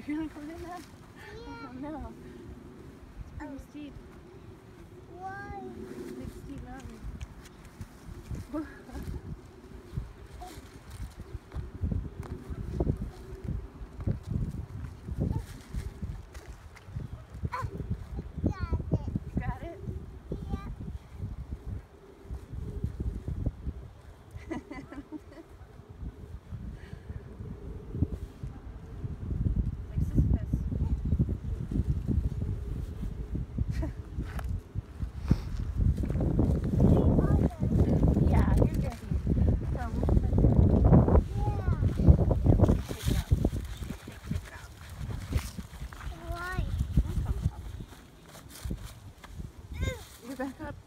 You're gonna go in there? Yeah. Oh no. It's pretty steep. Why? Big steep mountain. Got it? Yeah. Like Sisyphus. Yeah, you're good. So we'll put it take it out. Take it out. Why? Come up. You're back up.